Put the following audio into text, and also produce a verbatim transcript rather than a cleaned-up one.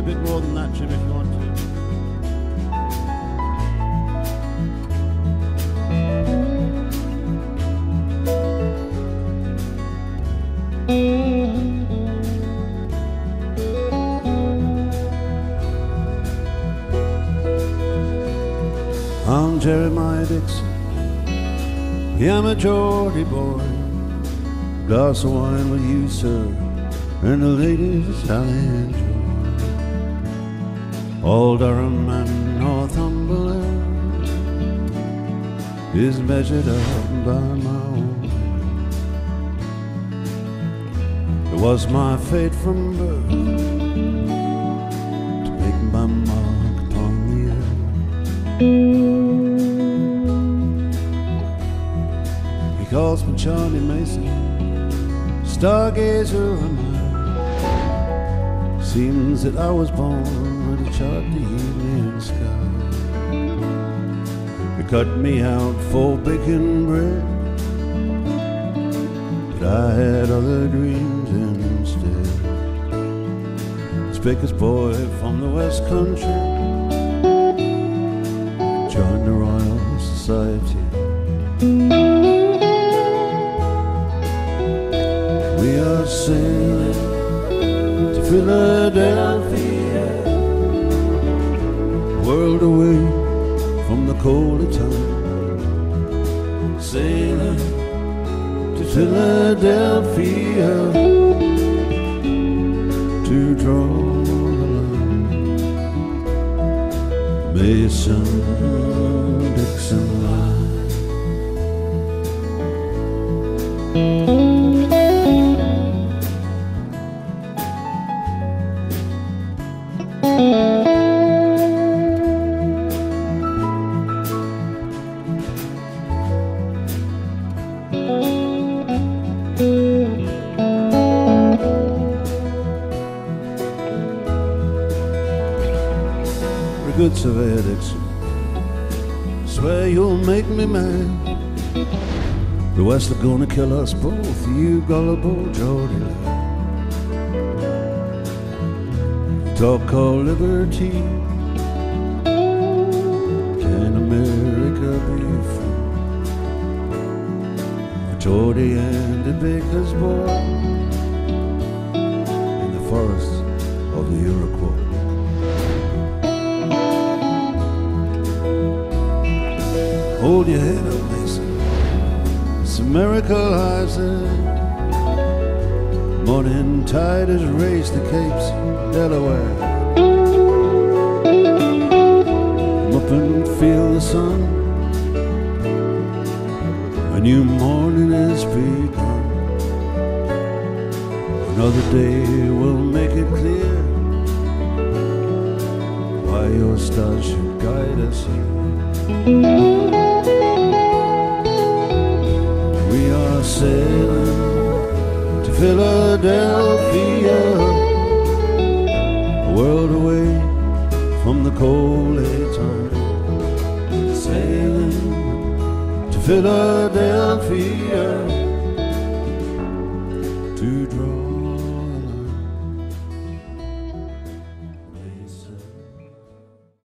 bit more than that, Jim, if you want to. I'm Jeremiah Dixon, yeah, I'm a Geordie boy. Glass of wine with you, sir, and the ladies I'll enjoy. All Durham and Northumberland is measured up by my own. It was my fate from birth to make my mark upon the earth. He calls me Charlie Mason, stargazer of mine. Seems that I was born to chart the evening sky. They cut me out for bacon bread, but I had other dreams instead. This baker's boy from the West Country joined the Royal Society. We are sailing to Philadelphia, world away from the colder time. Sailing to Philadelphia to draw the line. Mason-Dixon line. Good surveyor Dixon, swear you'll make me mad. The West are gonna kill us both, you gullible Geordie lad. Talk of liberty, can America be free? A Geordie and a baker's boy in the forests of the Iroquois. Hold your head up, Mason. It's America lies there. Morning tide has raised the capes, Delaware. Come up and feel the sun. A new morning has begun. Another day will make it clear why your stars should guide us here. We are sailing to Philadelphia, a world away from the cold time. Sailing to Philadelphia